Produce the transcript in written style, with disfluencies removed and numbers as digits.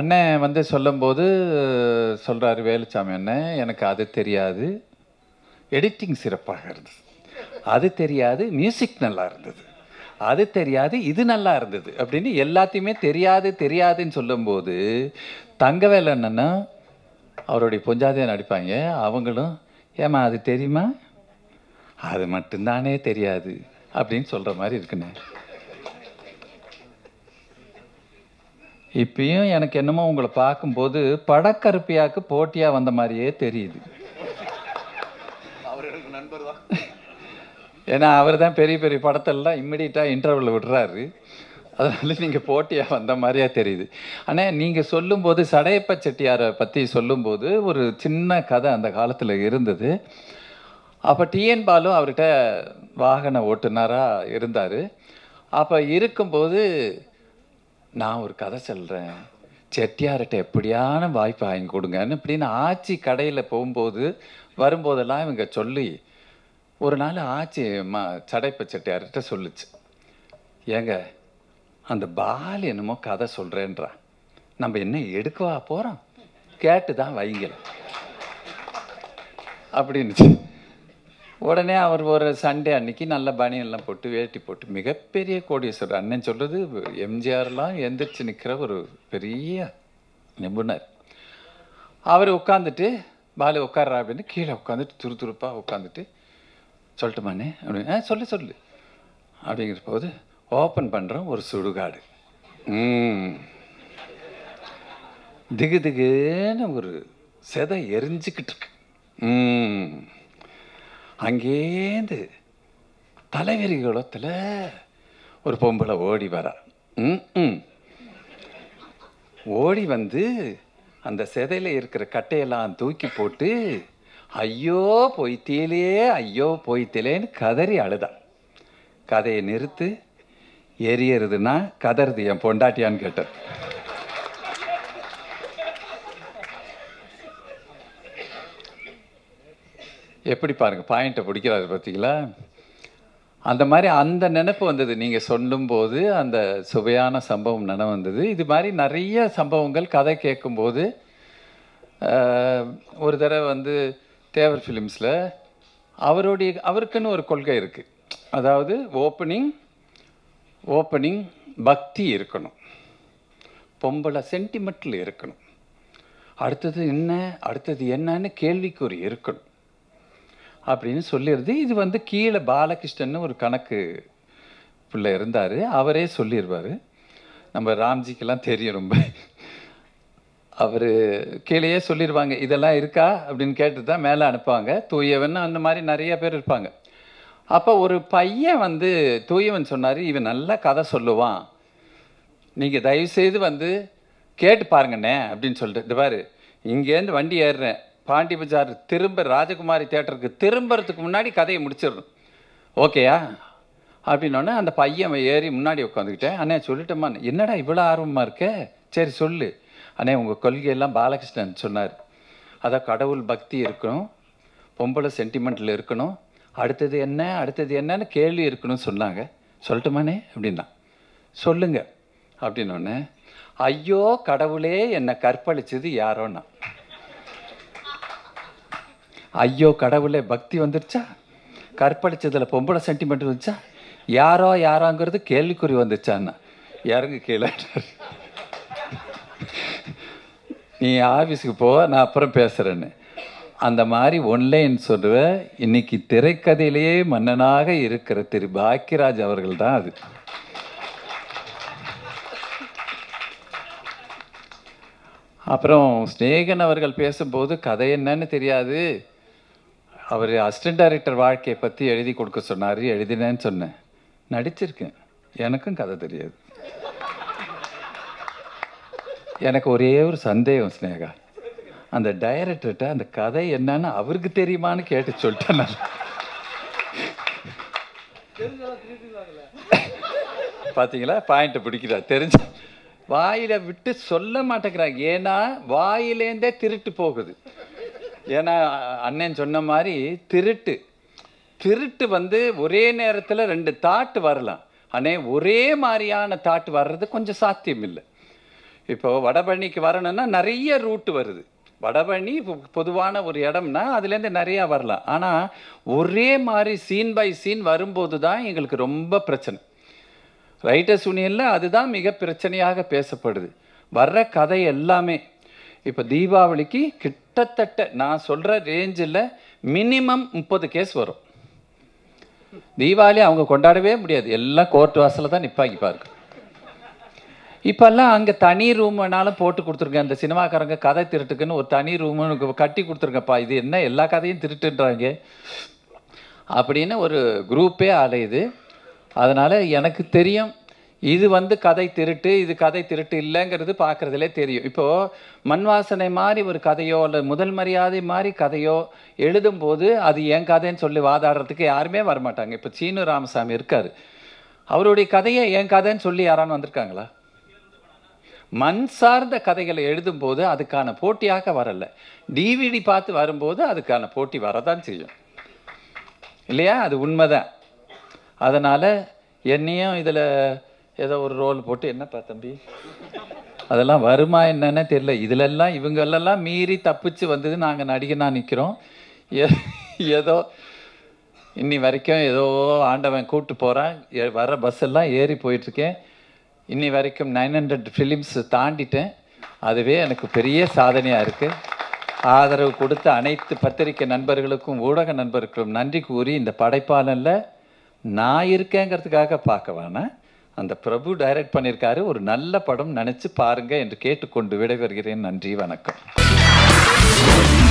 அண்ணன் வந்து சொல்லும்போது சொல்கிறாரு, வேலுச்சாமி அண்ணன், எனக்கு அது தெரியாது, எடிட்டிங் சிறப்பாக இருந்தது, அது தெரியாது, மியூசிக் நல்லா இருந்தது, அது தெரியாது, இது நல்லா இருந்தது அப்படின்னு எல்லாத்தையுமே தெரியாது தெரியாதுன்னு சொல்லும்போது தங்கவேல் அண்ணன்னா அவருடைய பொஞ்சாதியாக நடிப்பாங்க, அவங்களும் ஏமா அது தெரியுமா, அது மட்டும்தானே தெரியாது அப்படின்னு சொல்கிற மாதிரி இருக்குண்ணே. இப்பயும் எனக்கு என்னமோ உங்களை பார்க்கும்போது படக்கருப்பியாக்கு போட்டியாக வந்த மாதிரியே தெரியுது. அவர் எனக்கு நண்பர் தான். ஏன்னா அவர் தான் பெரிய பெரிய படத்தெல்லாம் இம்மிடியட்டாக இன்டர்வலில் விடுறாரு, அதனால நீங்கள் போட்டியாக வந்த மாதிரியா தெரியுது. ஆனால் நீங்கள் சொல்லும்போது சடையப்ப செட்டியாரை பற்றி சொல்லும்போது ஒரு சின்ன கதை அந்த காலத்தில் இருந்தது. அப்போ டிஎன் பாலு அவர்கிட்ட வாகன ஓட்டுநராக இருந்தார். அப்போ இருக்கும்போது நான் ஒரு கதை சொல்கிறேன், செட்டியார்கிட்ட எப்படியான வாய்ப்பு வாங்கி கொடுங்கன்னு இப்படின்னு ஆச்சி கடையில் போகும்போது வரும்போதெல்லாம் இவங்க சொல்லி ஒரு நாள் ஆச்சி சடைப்ப செட்டியார்கிட்ட சொல்லுச்சு, ஏங்க அந்த பால் என்னமோ கதை சொல்கிறேன்றா, நம்ம என்ன எடுக்கவா போகிறோம், கேட்டு தான் வைங்கல அப்படின்னுச்சு. உடனே அவர் ஒரு சண்டே அன்னைக்கு நல்ல பனியெல்லாம் போட்டு வேட்டி போட்டு மிகப்பெரிய கோடீஸ்வரர், அண்ணன் சொல்கிறது எம்ஜிஆர்லாம் எந்திரிச்சு நிற்கிற ஒரு பெரிய நிபுணர். அவர் உட்காந்துட்டு பாலு உட்கார்றா அப்படின்னு கீழே உட்காந்துட்டு துருதுருப்பாக உட்காந்துட்டு, சொல்லட்டுமாண்ணே அப்படின்னு, சொல்லு சொல்லு அப்படிங்கிற போது ஓப்பன் பண்ணுறோம், ஒரு சுடுகாடு. திகு திகுன்னு ஒரு செதை எரிஞ்சுக்கிட்டு இருக்கு. அங்கேருந்து தலைவரி குளத்தில் ஒரு பொம்பளை ஓடி வரா. ஓடி வந்து அந்த செதையில் இருக்கிற கட்டையெல்லாம் தூக்கி போட்டு ஐயோ போய்த்தீலே ஐயோ போய்த்தீலேன்னு கதறி அழுதான். கதையை நிறுத்து, எரியறதுன்னா கதறது என் பொண்டாட்டியான்னு கேட்டார். எப்படி பாருங்கள், பாயிண்ட்டை பிடிக்கிறாரு பார்த்தீங்களா? அந்த மாதிரி அந்த நினைப்பு வந்தது நீங்கள் சொல்லும்போது, அந்த சுவையான சம்பவம் நினைவு வந்தது. இது மாதிரி நிறைய சம்பவங்கள் கதை கேட்கும்போது, ஒரு தடவை வந்து தேவர் ஃபிலிம்ஸில் அவருக்குன்னு ஒரு கொள்கை இருக்குது. அதாவது ஓப்பனிங் பக்தி இருக்கணும், பொம்பளை சென்டிமெண்ட்டில் இருக்கணும், அடுத்தது என்னன்னு கேள்விக்குறி இருக்கணும் அப்படின்னு சொல்லிடுது. இது வந்து கீழே பாலகிருஷ்ணன் ஒரு கணக்கு பிள்ளை இருந்தார், அவரே சொல்லிடுவார். நம்ம ராம்ஜிக்கெல்லாம் தெரியும் ரொம்ப. அவர் கீழேயே சொல்லிடுவாங்க, இதெல்லாம் இருக்கா அப்படின்னு கேட்டு தான் மேலே அனுப்புவாங்க. தூயவன் அந்த மாதிரி நிறைய பேர் இருப்பாங்க. அப்போ ஒரு பையன் வந்து தூயவன் சொன்னார், இவன் நல்லா கதை சொல்லுவான், நீங்கள் தயவுசெய்து வந்து கேட்டு பாருங்கண்ணே அப்படின்னு சொல்லிட்டு, இந்த பாரு இங்கேருந்து வண்டி ஏறுறேன், பாண்டி பஜார் திரும்ப ராஜகுமாரி தேட்டருக்கு திரும்புறதுக்கு முன்னாடி கதையை முடிச்சிடணும், ஓகேயா அப்படின்னோடனே அந்த பையன் ஏறி முன்னாடி உட்காந்துக்கிட்டேன். அண்ணே சொல்லிட்டோம்மா, என்னடா இவ்வளோ ஆர்வமாக இருக்க, சரி சொல்லு அண்ணே, உங்கள் கொள்கையெல்லாம் பாலகிருஷ்ணன் சொன்னார், அதான் கடவுள் பக்தி இருக்கணும், பொம்பளை சென்டிமெண்ட்டில் இருக்கணும், அடுத்தது என்னன்னு கேள்வி இருக்கணும்னு சொன்னாங்க, சொல்லட்டுமாண்ணே அப்படின்னா. சொல்லுங்க அப்படின்னோடனே, ஐயோ கடவுளே என்னை கற்பழிச்சது யாரோன்னா. ஐயோ கடவுளே பக்தி வந்துருச்சா, கற்பழிச்சதில் பொம்பளை சென்டிமெண்ட் வந்துச்சா, யாரோங்கிறது கேள்விக்குறி வந்துச்சான்னா, இறங்கு கீழே, நீ ஆஃபீஸுக்கு போ, நான் அப்புறம் பேசுகிறேன்னு. அந்த மாதிரி ஒன்லைன் சொல்லுவேன். இன்னைக்கு திரைக்கதையிலேயே மன்னனாக இருக்கிற திரு பாக்கியராஜ் அவர்கள் தான் அது. அப்புறம் ஸ்நேகன் அவர்கள் பேசும்போது கதை என்னன்னு தெரியாது, அவர் அசிஸ்டன்ட் டைரக்டர் வாழ்க்கையை பற்றி எழுதி கொடுக்க சொன்னார், எழுதினேன்னு சொன்னேன், நடிச்சிருக்கேன், எனக்கும் கதை தெரியாது. எனக்கு ஒரே ஒரு சந்தேகம் ஸ்னேகா, அந்த டைரக்டர்கிட்ட அந்த கதை என்னன்னு அவருக்கு தெரியுமான்னு கேட்டு சொல்லிட்டேன். பார்த்தீங்களா, பாயிண்ட்டை பிடிக்கிறா, தெரிஞ்ச வாயில விட்டு சொல்ல மாட்டேங்கிறாங்க, ஏன்னா வாயிலேருந்தே திருட்டு போகுது. ஏன்னா அண்ணன் சொன்ன மாதிரி திருட்டு வந்து ஒரே நேரத்தில் 2 தாட்டு வரலாம், அண்ணே ஒரே மாதிரியான தாட்டு வர்றது கொஞ்சம் சாத்தியம் இல்லை. இப்போ வடபழனிக்கு வரணும்னா நிறைய ரூட்டு வருது. வடபழனி பொதுவான ஒரு இடம்னா அதுலேருந்து நிறையா வரலாம். ஆனால் ஒரே மாதிரி சீன் பை சீன் வரும்போது தான் எங்களுக்கு ரொம்ப பிரச்சனை. ரைட்டர்ஸ் யூனியனில் அதுதான் மிக பிரச்சனையாக பேசப்படுது. வர்ற கதை எல்லாமே இப்போ தீபாவளிக்கு கிட்டத்தட்ட நான் சொல்கிற ரேஞ்சில் மினிமம் 30 கேஸ் வரும். தீபாவளி அவங்க கொண்டாடவே முடியாது, எல்லாம் கோர்ட் வாசலில் தான் நிற்பாங்க பாருங்க. இப்போல்லாம் அங்கே தனி ரூம் வேணாலும் போட்டு கொடுத்துருங்க. அந்த சினிமாக்காரங்க கதை திருட்டுக்குன்னு ஒரு தனி ரூமு கட்டி கொடுத்துருங்கப்பா, இது என்ன எல்லா கதையும் திருட்டுன்றாங்க அப்படின்னு ஒரு குரூப்பே அலையுது. அதனால் எனக்கு தெரியும் இது வந்து கதை திருட்டு, இது கதை திருட்டு இல்லைங்கிறது பார்க்குறதுலே தெரியும். இப்போது மண் வாசனை மாதிரி ஒரு கதையோ இல்லை முதல் மரியாதை மாதிரி கதையோ எழுதும்போது அது என் கதைன்னு சொல்லி வாதாடுறதுக்கு யாருமே வரமாட்டாங்க. இப்போ சீனு ராமசாமி இருக்கார், அவருடைய கதையை என் கதைன்னு சொல்லி யாரானு வந்திருக்காங்களா? மண் சார்ந்த கதைகளை எழுதும்போது அதுக்கான போட்டியாக வரலை. டிவிடி பார்த்து வரும்போது அதுக்கான போட்டி வரதான் செய்யும் இல்லையா? அது உண்மைதான். அதனால் என்னையும் இதில் ஏதோ ஒரு ரோல் போட்டு என்னப்பா தம்பி அதெல்லாம் வருமா என்னன்னு தெரியல. இதிலெல்லாம் இவங்களெல்லாம் மீறி தப்பிச்சு வந்தது நாங்கள் நடிகனாக நிற்கிறோம். ஏதோ இன்னி வரைக்கும் ஏதோ ஆண்டவன் கூப்பிட்டு போகிறான். வர பஸ்ஸெல்லாம் ஏறி போயிட்டுருக்கேன். இன்னி வரைக்கும் 900 ஃபிலிம்ஸ் தாண்டிட்டேன். அதுவே எனக்கு பெரிய சாதனையாக இருக்குது. ஆதரவு கொடுத்த அனைத்து பத்திரிகை நண்பர்களுக்கும் ஊடக நண்பர்களுக்கும் நன்றி கூறி, இந்த படைப்பாளனில் நான் இருக்கேங்கிறதுக்காக பார்க்க வேணாம், அந்த பிரபு டைரக்ட் பண்ணியிருக்காரு, ஒரு நல்ல படம் நினச்சி பாருங்கள் என்று கேட்டுக்கொண்டு விடைபெறுகிறேன். நன்றி, வணக்கம்.